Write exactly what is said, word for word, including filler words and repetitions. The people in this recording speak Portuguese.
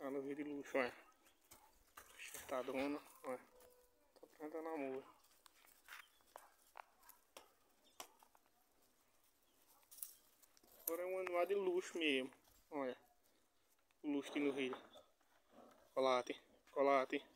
Tá no vídeo de luxo, olha. Acertadona, olha. Tá pronta na namoro. Agora é um animal de luxo mesmo. Olha. O luxo aqui no vídeo. Chocolate, chocolate.